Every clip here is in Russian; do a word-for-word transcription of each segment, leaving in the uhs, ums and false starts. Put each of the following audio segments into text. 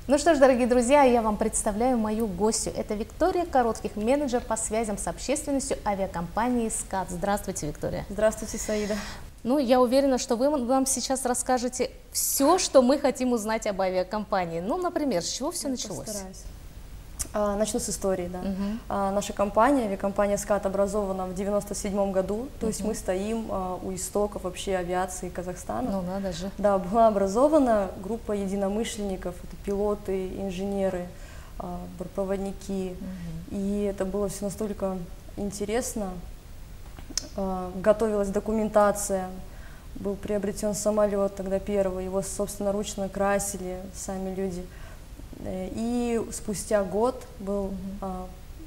Ну что ж, дорогие друзья, я вам представляю мою гостью. Это Виктория Коротких, менеджер по связям с общественностью авиакомпании «СКАТ». Здравствуйте, Виктория. Здравствуйте, Саида. Ну, я уверена, что вы нам сейчас расскажете все, что мы хотим узнать об авиакомпании. Ну, например, с чего все я началось? Постараюсь. А, начну с истории, да. Угу. А, наша компания, авиакомпания «СКАТ», образована в девяносто седьмом году, то угу. есть мы стоим а, у истоков вообще авиации Казахстана. Ну, надо же. Да, была образована группа единомышленников, это пилоты, инженеры, а, бортпроводники, угу. и это было все настолько интересно. А, готовилась документация, был приобретен самолет тогда первый, его собственноручно красили сами люди. И спустя год был, uh-huh.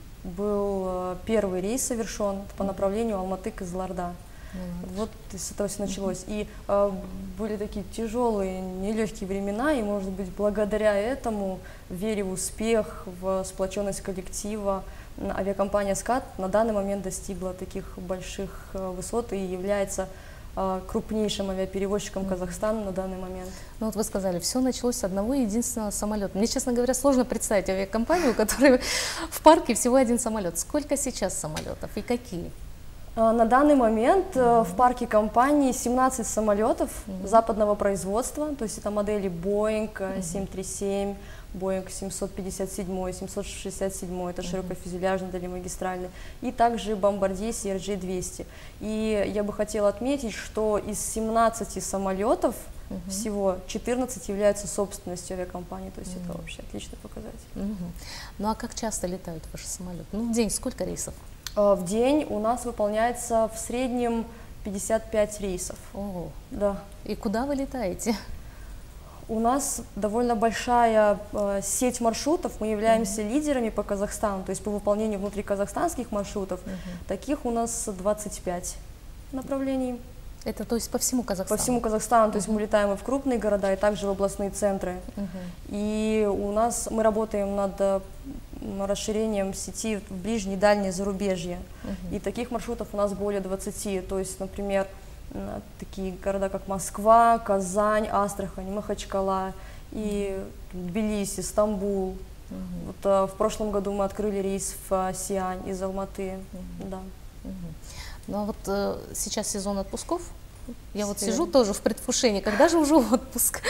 был первый рейс совершен по направлению Алматы-Кызылорда. Uh-huh. Вот с этого все началось. Uh-huh. И а, были такие тяжелые, нелегкие времена, и, может быть, благодаря этому, вере в успех, в сплоченность коллектива, авиакомпания «СКАТ» на данный момент достигла таких больших высот и является крупнейшим авиаперевозчиком Казахстана на данный момент. Ну вот вы сказали, все началось с одного единственного самолета. Мне, честно говоря, сложно представить авиакомпанию, у которой в парке всего один самолет. Сколько сейчас самолетов и какие? На данный момент mm-hmm. в парке компании семнадцать самолетов mm-hmm. западного производства, то есть это модели Боинг mm-hmm. семь тридцать семь, Боинг семьсот пятьдесят семь, семьсот шестьдесят семь, это mm-hmm. широкофюзеляжный дальневогистральный, и также Бомбардье си эр джей двести. И я бы хотела отметить, что из семнадцати самолетов mm-hmm. всего четырнадцать являются собственностью авиакомпании, то есть mm-hmm. это вообще отличный показатель. Mm-hmm. Ну а как часто летают ваши самолеты? Ну в день сколько рейсов? В день у нас выполняется в среднем пятьдесят пять рейсов. Ого. Да. И куда вы летаете? У нас довольно большая э, сеть маршрутов, мы являемся uh-huh. лидерами по Казахстану, то есть по выполнению внутриказахстанских маршрутов, uh-huh. таких у нас двадцать пять направлений. Это то есть по всему Казахстану? По всему Казахстану, uh-huh. то есть мы летаем и в крупные города, и также в областные центры. Uh-huh. И у нас, мы работаем над расширением сети в ближнее и дальнее зарубежье. Uh-huh. И таких маршрутов у нас более двадцати, то есть, например, такие города, как Москва, Казань, Астрахань, Махачкала, и Тбилиси, Стамбул. Uh-huh. Вот, а, в прошлом году мы открыли рейс в Сиань из Алматы. Uh-huh. Да. Uh-huh. Ну а вот э, сейчас сезон отпусков. Я вот сижу тоже в предвкушении, когда же уже отпуск?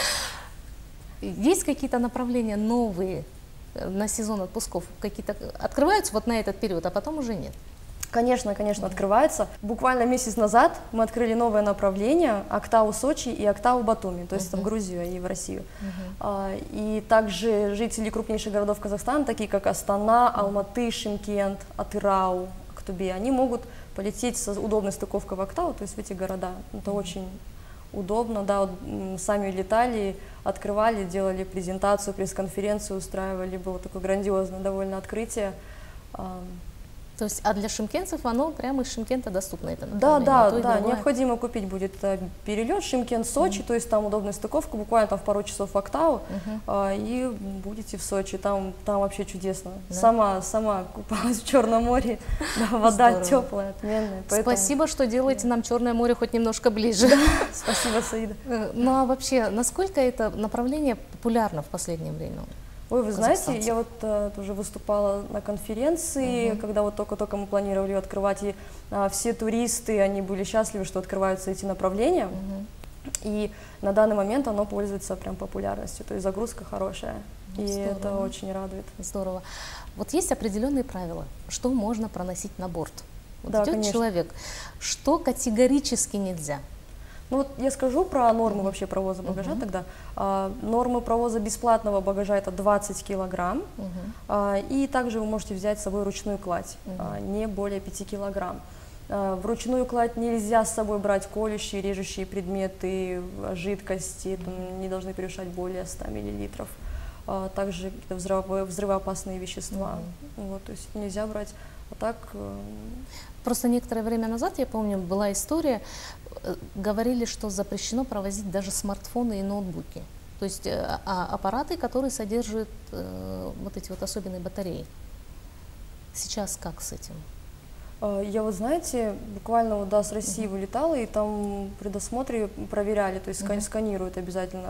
Есть какие-то направления новые на сезон отпусков? Какие-то открываются вот на этот период, а потом уже нет? Конечно, конечно, mm-hmm. открывается. Буквально месяц назад мы открыли новое направление Актау-Сочи и Актау-Батуми, то есть mm-hmm. в Грузию и в Россию. Mm-hmm. а, и также жители крупнейших городов Казахстана, такие как Астана, Алматы, Шымкент, Атырау, Актубе, они могут полететь с удобной стыковкой в Актау, то есть в эти города. Это mm-hmm. очень удобно, да, вот, сами летали, открывали, делали презентацию, пресс-конференцию устраивали, было такое грандиозное довольно открытие. То есть, а для шымкентцев оно прямо из Шымкента доступно? Это да, да, да, необходимо купить будет перелет Шымкент-Сочи, mm-hmm. то есть там удобная стыковка, буквально там в пару часов в Актау, mm-hmm. а, и будете в Сочи, там, там вообще чудесно. Да. Сама, сама купалась в Черном море, да, вода теплая, отменная. Поэтому... Спасибо, что делаете нам Черное море хоть немножко ближе. Да, спасибо, Саида. Ну а вообще, насколько это направление популярно в последнее время? Ой, вы знаете, я вот а, тоже выступала на конференции, uh-huh. когда вот только-только мы планировали ее открывать, и а, все туристы, они были счастливы, что открываются эти направления, uh-huh. и на данный момент оно пользуется прям популярностью, то есть загрузка хорошая, ну, и здорово. Это очень радует. Здорово. Вот есть определенные правила, что можно проносить на борт. Вот да, идет конечно. Человек, что категорически нельзя? Ну вот я скажу про нормы вообще провоза багажа uh-huh. тогда. А, нормы провоза бесплатного багажа это двадцать килограмм, uh-huh. а, и также вы можете взять с собой ручную кладь, uh-huh. а, не более пяти килограмм. А, в ручную кладь нельзя с собой брать колющие, режущие предметы, жидкости, там, не должны превышать более ста миллилитров. А, также какие-то взрыво- взрывоопасные вещества, uh-huh. вот, то есть нельзя брать. А так... Просто некоторое время назад, я помню, была история, говорили, что запрещено провозить даже смартфоны и ноутбуки. То есть а, аппараты, которые содержат э, вот эти вот особенные батареи. Сейчас как с этим? Я вот, знаете, буквально вот, да, с России uh-huh. вылетала, и там при досмотре проверяли, то есть uh-huh. сканируют обязательно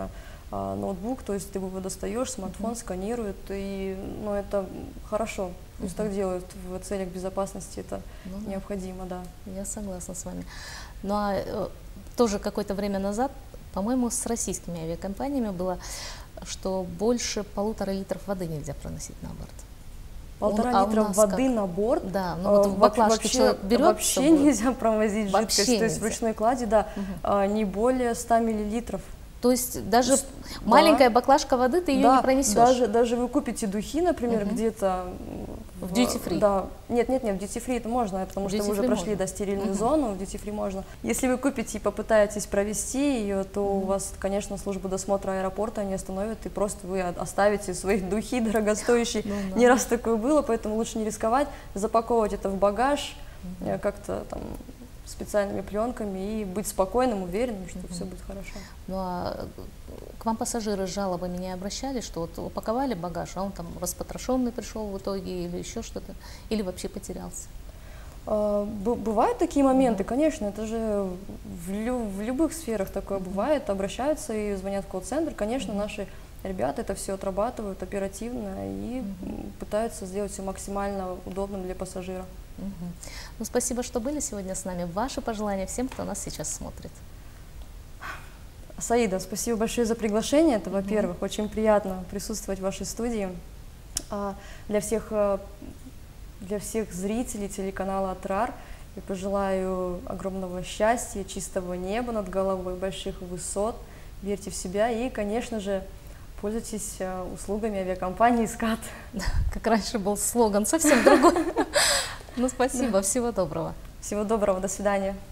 а, ноутбук, то есть ты его достаешь, смартфон uh-huh. сканирует, и ну, это хорошо. То есть uh-huh. так делают в целях безопасности, это ну, необходимо, да. Я согласна с вами. Ну а э, тоже какое-то время назад, по-моему, с российскими авиакомпаниями было, что больше полутора литров воды нельзя проносить на борт. Полтора Он, литра а воды как? на борт? Да, ну вот в баклажке вообще, человек берет вообще нельзя провозить вообще жидкость, то есть в ручной кладе, да, угу. а, не более ста миллилитров. То есть даже есть, маленькая да, баклажка воды ты ее да, не пронесешь? Даже, даже вы купите духи, например, угу. где-то в duty-free? Да, нет, нет, нет, в duty-free это можно, потому что вы уже прошли до стерильную угу. зону, в duty-free можно. Если вы купите и попытаетесь провести ее, то угу. у вас, конечно, служба досмотра аэропорта не остановит, и просто вы оставите свои духи дорогостоящие. Ну, да. Не раз такое было, поэтому лучше не рисковать, запаковывать это в багаж, угу. как-то там специальными пленками и быть спокойным, уверенным, что mm-hmm. все будет хорошо. Ну а к вам пассажиры с жалобами не обращались, что вот упаковали багаж, а он там распотрошенный пришел в итоге или еще что-то, или вообще потерялся? А, бывают такие моменты, mm-hmm. конечно, это же в, лю в любых сферах такое mm-hmm. бывает, обращаются и звонят в колл-центр, конечно, mm-hmm. наши ребята это все отрабатывают оперативно и mm-hmm. пытаются сделать все максимально удобным для пассажира. Угу. Ну, спасибо, что были сегодня с нами. Ваши пожелания всем, кто нас сейчас смотрит. Саида, спасибо большое за приглашение. Это, во-первых, угу. очень приятно присутствовать в вашей студии. А для всех, для всех зрителей телеканала Атрар я пожелаю огромного счастья, чистого неба над головой, больших высот. Верьте в себя и, конечно же, пользуйтесь услугами авиакомпании «Скат». Как раньше был слоган, совсем другой. Ну, спасибо, всего доброго. Всего доброго, до свидания.